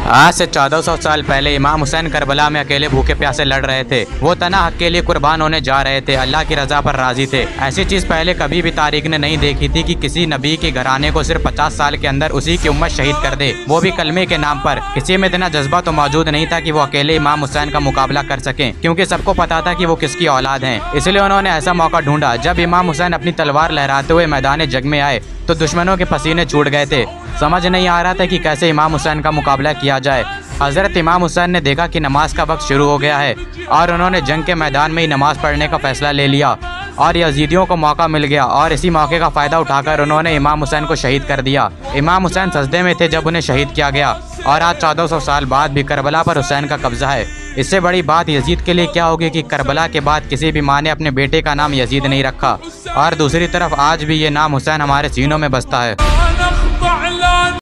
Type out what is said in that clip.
आज से 1400 साल पहले इमाम हुसैन करबला में अकेले भूखे प्यासे लड़ रहे थे। वो तना हक के लिए कुर्बान होने जा रहे थे, अल्लाह की रजा पर राजी थे। ऐसी चीज पहले कभी भी तारीख ने नहीं देखी थी कि किसी नबी के घराने को सिर्फ 50 साल के अंदर उसी की उम्मत शहीद कर दे, वो भी कलमे के नाम पर। किसी में इतना जज्बा तो मौजूद नहीं था कि वो अकेले इमाम हुसैन का मुकाबला कर सकें, क्योंकि सबको पता था कि वो किसकी औलाद हैं। इसलिए उन्होंने ऐसा मौका ढूंढा। जब इमाम हुसैन अपनी तलवार लहराते हुए मैदान जंग में आए तो दुश्मनों के पसीने छूट गए थे। समझ नहीं आ रहा था कि कैसे इमाम हुसैन का मुकाबला किया जाए। हज़रत इमाम हुसैन ने देखा कि नमाज का वक्त शुरू हो गया है और उन्होंने जंग के मैदान में ही नमाज पढ़ने का फैसला ले लिया और यजीदियों को मौका मिल गया और इसी मौके का फ़ायदा उठाकर उन्होंने इमाम हुसैन को शहीद कर दिया। इमाम हुसैन सजदे में थे जब उन्हें शहीद किया गया और आज 1400 साल बाद भी करबला पर हुसैन का कब्जा है। इससे बड़ी बात यजीद के लिए क्या होगी कि करबला के बाद किसी भी माँ ने अपने बेटे का नाम यजीद नहीं रखा और दूसरी तरफ आज भी ये नाम हुसैन हमारे सीनों में बसता है।